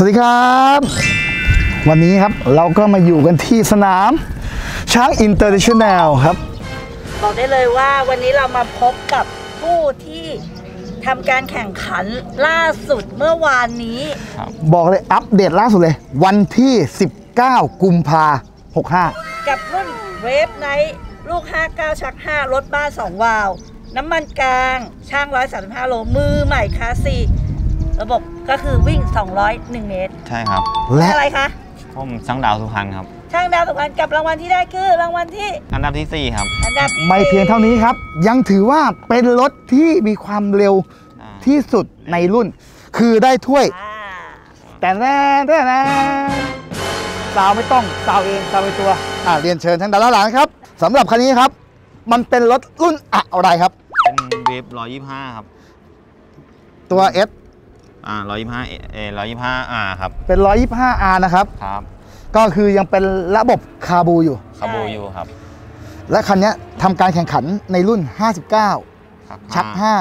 สวัสดีครับวันนี้ครับเราก็มาอยู่กันที่สนามช้างอินเตอร์เนชั่นแนลครับบอกได้เลยว่าวันนี้เรามาพบกับผู้ที่ทำการแข่งขันล่าสุดเมื่อวานนี้บอกเลยอัปเดตล่าสุดเลยวันที่19 กุมภาพันธ์ 65 กับรุ่นเวฟไนท์ลูก59ชัก5รถบ้าน2วาล์วน้ำมันกลางช่าง135โลมือใหม่คลาสสี่ระบบก็คือวิ่ง201เมตรใช่ครับและอะไรคะผมช่างดาวสุพรรณครับช่างดาวสุพรรณกับรางวัลที่ได้คือรางวัลที่อันดับที่4ครับอันดับที่ไม่เพียงเท่านี้ครับยังถือว่าเป็นรถที่มีความเร็วที่สุดในรุ่นคือได้ถ้วยแต่แน่สาวไม่ต้องสาวเองสาวไปตัวเรียนเชิญทางด้านหลังครับสำหรับคันนี้ครับมันเป็นรถรุ่นอะไรครับเป็นเวฟ125ครับตัว S 125R ครับเป็น 125R นะครับก็คือยังเป็นระบบคาบูอยู่ครับและคันนี้ทำการแข่งขันในรุ่น59ชัก5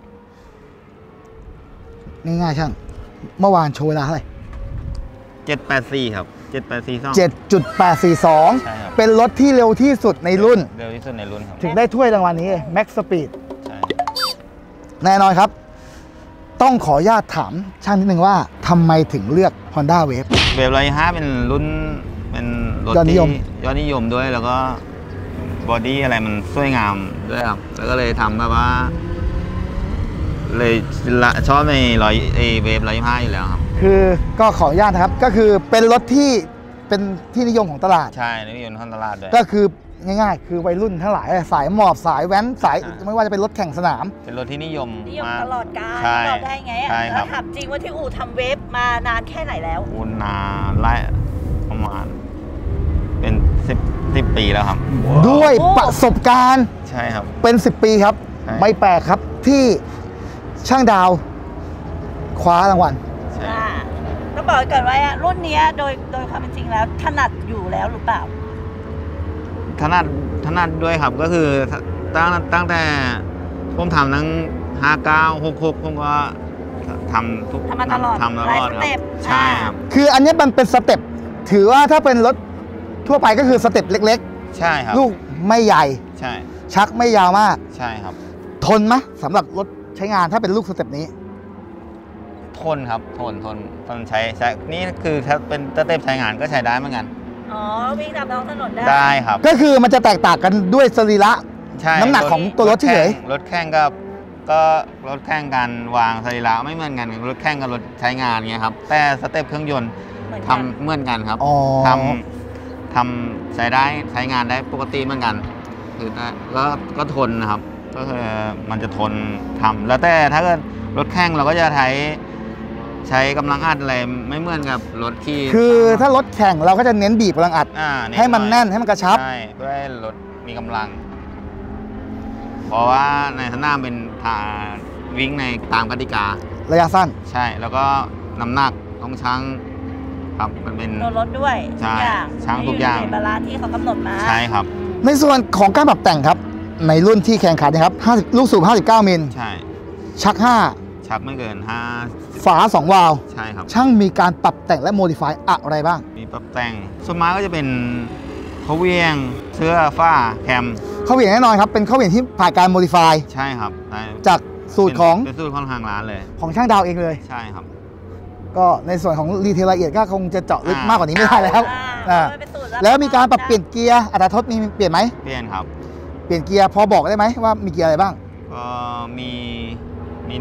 ง่ายๆช่างเมื่อวานโชว์เวลาเท่าไหร่ 784ครับ 7.842เป็นรถที่เร็วที่สุดในรุ่นครับถึงได้ถ้วยรางวัลนี้ Max Speed แน่นอนครับต้องขออนุญาตถามช่างนิดนึงว่าทำไมถึงเลือก Honda Wave 125เป็นรุ่นเป็นรถที่ยอดนิยมด้วยแล้วก็บอดี้อะไรมันสวยงามด้วยครับแล้วก็เลยทำแบบว่าเลยชอบในเวฟ125อยู่แล้วครับคือก็ขออนุญาตนะครับก็คือเป็นรถที่เป็นที่นิยมของตลาดใช่นิยมของตลาดด้วยก็คือง่ายๆคือวัยรุ่นทั้งหลายสายหมอบสายแว้นสายไม่ว่าจะเป็นรถแข่งสนามเป็นรถที่นิยมตลอดกาลบอกได้ไงแล้วถามจริงว่าที่อู่ทำเวฟมานานแค่ไหนแล้วนานไล่ประมาณเป็น10 ปีแล้วครับด้วยประสบการณ์ใช่ครับเป็น10 ปีครับไม่แปลกครับที่ช่างดาวคว้ารางวัลต้องบอกก่อนว่ารุ่นนี้โดยความเป็นจริงแล้วถนัดอยู่แล้วหรือเปล่าถนัดด้วยครับก็คือตั้งแต่ผมทำทั้ง59 66ผมก็ทำทุกทำตลอดครับใช่ครับคืออันนี้มันเป็นสเต็ปถือว่าถ้าเป็นรถทั่วไปก็คือสเต็ปเล็กๆใช่ครับลูกไม่ใหญ่ใช่ชักไม่ยาวมากใช่ครับทนไหมสำหรับรถใช้งานถ้าเป็นลูกสเต็ปนี้ทนครับทนใช้นี่คือถ้าเป็นสเต็ปใช้งานก็ใช้ได้เหมือนกันวิ่งตามท้องถนนได้ครับก็คือมันจะแตกต่างกันด้วยสรีระน้ำหนักของตัวรถเฉยรถแข่งก็รถแข่งกันวางสรีระไม่เหมือนกันรถแข่งกับรถใช้งานเงี้ยครับแต่สเต็ปเครื่องยนต์ทำเหมือนกันครับทำใช้ได้ใช้งานได้ปกติเหมือนกันคือก็ทนนะครับก็คือมันจะทนทำแล้วแต่ถ้าเกิดรถแข่งเราก็จะใช้กำลังอัดอะไรไม่เหมือนกับรถที่คือถ้ารถแข่งเราก็จะเน้นบีบกำลังอัดให้มันแน่นให้มันกระชับใช่เพื่อให้รถมีกำลังเพราะว่าในสนามเป็นวิ่งในตามกติการะยะสั้นใช่แล้วก็น้ำหนักต้องชั่งครับมันเป็นรถด้วยใช่ชั่งทุกอย่างในบาลานซ์ที่เขากำหนดมาใช่ครับในส่วนของการปรับแต่งครับในรุ่นที่แข่งขันนะครับลูกสูบ59 มิลใช่ชักไม่เกิน5 ฝา2 วาล์วใช่ครับช่างมีการปรับแต่งและโมดิฟายอะไรบ้างมีปรับแต่งส่วนมากก็จะเป็นเขาเวียงเสื้อฝ้าแคมเขาเวียงแน่นอนครับเป็นเขาเวียงที่ผ่านการโมดิฟายใช่ครับจากสูตรของเป็นสูตรของทางร้านเลยของช่างดาวเองเลยใช่ครับก็ในส่วนของรีเทลละเอียดก็คงจะเจาะลึกมากกว่านี้ไม่ได้แล้วแล้วมีการปรับเปลี่ยนเกียร์อัตราทดมีเปลี่ยนไหมเปลี่ยนครับเปลี่ยนเกียร์พอบอกได้ไหมว่ามีเกียร์อะไรบ้างก็มี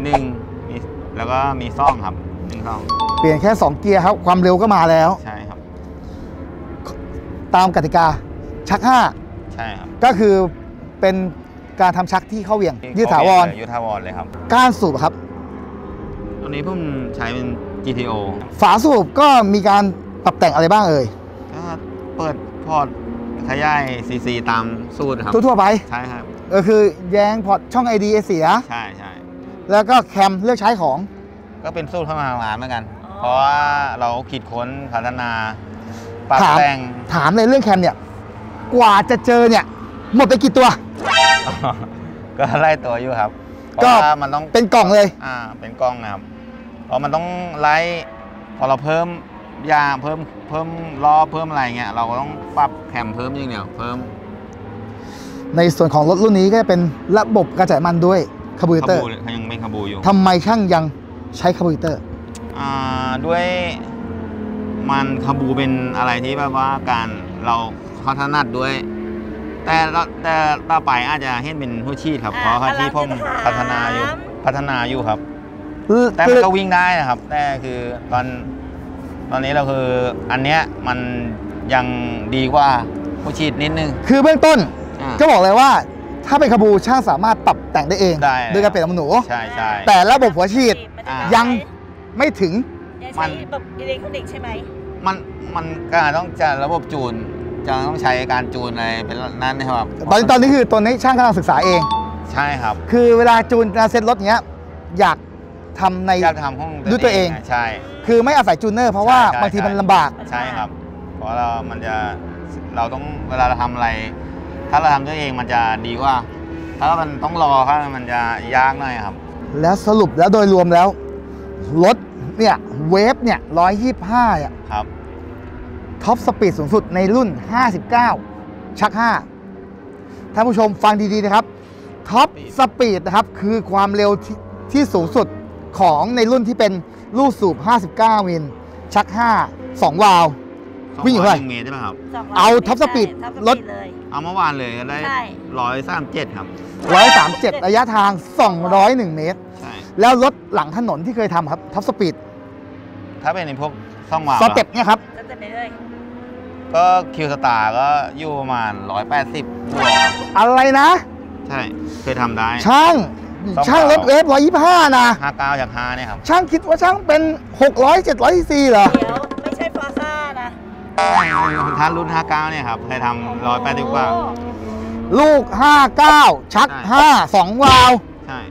1แล้วก็มี2ครับเปลี่ยนแค่2เกียร์ครับความเร็วก็มาแล้วใช่ครับตามกติกาชัก 5ใช่ครับก็คือเป็นการทำชักที่เข้าเวียงยืดถาวรเลยครับก้านสูบครับตอนนี้ผมใช้เป็น GTO ฝาสูบก็มีการปรับแต่งอะไรบ้างก็เปิดพอร์ตขยายซีตามสูตรครับทั่วไปใช่ครับก็คือแยงพอร์ตช่อง AD เสียใช่แล้วก็แคมเลือกใช้ของก็เป็นสูตรเข้ามาหลานเหมือนกันเพราะว่าเราคิดค้นพัฒนาปรับแต่งถามในเรื่องแคมเนี่ยกว่าจะเจอเนี่ยหมดไปกี่ตัวก็ไล่ตัวอยู่ครับก็มันต้องเป็นกล่องเลยเป็นกล่องนะครับเพราะมันต้องไล่พอเราเพิ่มยางเพิ่มล้อเพิ่มอะไรเงี้ยเราก็ต้องปรับแคมเพิ่มอย่างเดียวเพิ่มในส่วนของรถรุ่นนี้ก็เป็นระบบกระจายมันด้วยคาร์บูเรเตอร์ยังเป็นคาร์บูอยู่ทำไมช่างยังใช้คาร์บูเรเตอร์ด้วยมันคาร์บูเป็นอะไรที่แบบว่าการเราถนัดด้วยแต่ต่อไปอาจจะเห็นเป็นหัวชีดครับเพราะหัวชีดผมพัฒนาอยู่ครับแต่มันก็วิ่งได้นะครับแต่คือตอนนี้เราคืออันเนี้ยมันยังดีกว่าหัวชีดนิดนึงคือเบื้องต้นก็บอกเลยว่าถ้าเป็นคาร์บูช่างสามารถปรับแต่งได้เองโดยการเปลี่ยนน้ำมันหนูใช่แต่ระบบหัวฉีดยังไม่ถึงมันแบบอิเล็กทรอนิกส์ใช่ไหมมันก็ต้องจะระบบจูนจะต้องใช้การจูนอะไรเป็นนั้นนะครับตอนนี้คือตัวนี้ช่างกำลังศึกษาเองใช่ครับคือเวลาจูนเซ็ตรถเงี้ยอยากทำห้องด้วยตัวเองใช่คือไม่อาศัยจูนเนอร์เพราะว่าบางทีมันลำบากใช่ครับเพราะเราต้องเวลาเราทำอะไรถ้าเราทำด้วยเองมันจะดีกว่าถ้ามันต้องรอครับมันจะยากหน่อยครับแล้วสรุปแล้วโดยรวมแล้วรถเนี่ยเวฟเนี่ย125อ่ะครับท็อปสปีดสูงสุดในรุ่น59ชัก5ท่านผู้ชมฟังดีๆนะครับท็อปสปีดนะครับคือความเร็วที่สูงสุดของในรุ่นที่เป็นลูกสูบ59มิลชัก5 2วาล์ววิ่งอยู่เท่าไหร่เมตรใช่ไหมครับเอาท็อปสปีดรถเอาเมื่อวานเลยได้137ครับ 137ระยะทาง201เมตรใช่แล้วรถหลังถนนที่เคยทำครับท็อปสปีดถ้าเป็นในพวกซ่องวาล์วสเต็ปเนี่ยครับก็คิวสตาร์ก็อยู่ประมาณ180บวกอะไรนะใช่เคยทำได้ช่างรถเวฟ125นะ 59จาก5เนี่ยครับช่างคิดว่าช่างเป็น600 700 cc เหรอเดี๋ยวไม่ใช่ฟอร์ซ่านะท่านรุ่น59เนี่ยครับเคยทำ180กว่าลูก59ชัก5 2วาล์วใช่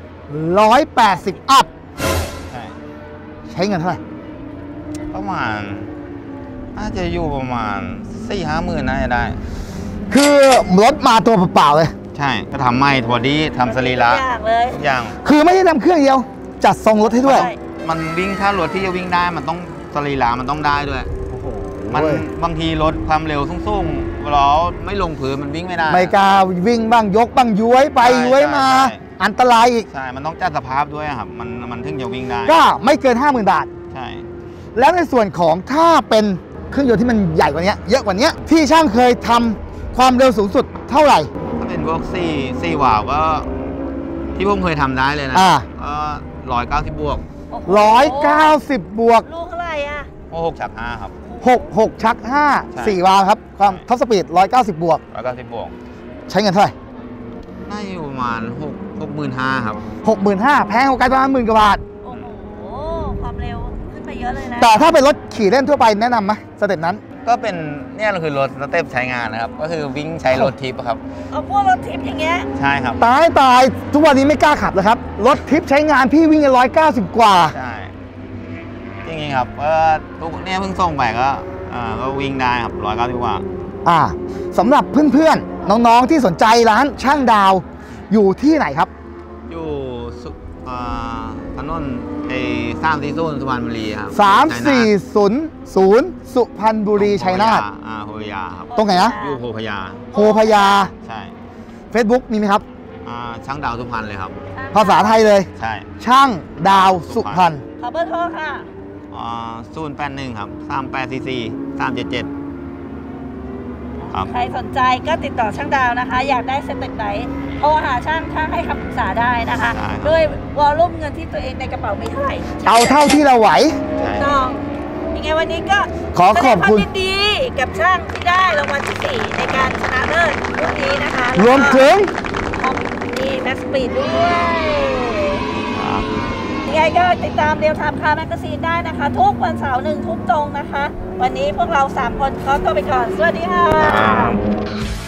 180อัพใช้เงินเท่าไหร่ประมาณน่าจะอยู่ประมาณ 4-5 หมื่นน่าจะได้คือรถมาตัวเปล่าๆเลยใช่ก็ทำไม่ทัวดี้ทำสรีระทุกอย่างคือไม่ได้ทำเครื่องเดียวจัดทรงรถให้ด้วยมันวิ่งถ้ารถที่จะวิ่งได้มันต้องสรีระมันต้องได้ด้วยมันบางทีรถความเร็วสูงๆล้อไม่ลงพื้นมันวิ่งไม่ได้ไม่กล้าวิ่งบ้างยกบ้างย้วยไปย้วยมาอันตรายอีกใช่มันต้องจัดสภาพด้วยครับมันถึงจะวิ่งได้ก็ไม่เกิน 50,000 บาทใช่แล้วในส่วนของถ้าเป็นเครื่องยนต์ที่มันใหญ่กว่านี้เยอะกว่านี้ที่ช่างเคยทำความเร็วสูงสุดเท่าไหร่ถ้าเป็นพวก4วาล์วก็ที่ผมเคยทำได้เลยนะก็190บวก 190บวกลูกเท่าไหร่อ่ะ 6ชัก5ครับ 6ชัก5 4วาล์วครับความท็อปสปีด190บวกใช้เงินเท่าไหร่น่าอยู่ประมาณ65,000ครับ 65,000แพงกว่ากันประมาณ10,000 กว่าบาทโอ้โหความเร็วขึ้นไปเยอะเลยนะแต่ถ้าเป็นรถขี่เล่นทั่วไปแนะนำไหมสเต็ปนั้นก็เป็นเนี่ยเราคือรถสเต็ปใช้งานนะครับก็คือวิ่งใช้รถทิปครับเอาพวกรถทิปอย่างเงี้ยใช่ครับตายทุกวันนี้ไม่กล้าขับเลยครับรถทิปใช้งานพี่วิ่ง190กว่าใช่จริงๆครับทุกเนี่ยเพิ่งส่งไปก็วิ่งได้ครับ190กว่าสำหรับเพื่อนๆน้องๆที่สนใจร้านช่างดาวอยู่ที่ไหนครับอยู่ถนน340สุพรรณบุรีครับ 340สุพรรณบุรีชัยนาทโพพยาครับตรงไหนนะอยู่โพพยาใช่ Facebook มีไหมครับช่างดาวสุพรรณเลยครับภาษาไทยเลยใช่ช่างดาวสุพรรณขอเบอร์โทรค่ะ 081ครับ3844 377 ใครสนใจก็ติดต่อช่างดาวนะคะอยากได้สเต็ปไหนโทรหาช่างให้คำปรึกษาได้นะคะด้วยวอลลุ่มเงินที่ตัวเองในกระเป๋ามีเท่าไหร่เอาเท่าที่เราไหวต้องยังไงวันนี้ก็ขอบคุณดีกับช่างที่ได้รางวัลที่4ในการชนะเลิศรุ่นนี้นะคะรวมถึงมีแม็กซ์สปีดด้วยยังไงก็ติดตามเรียวไทม์คาร์แมกกาซีนได้นะคะทุกวันเสาร์1 ทุ่มตรงนะคะวันนี้พวกเรา3 คนขอตัวไปก่อนสวัสดีค่ะ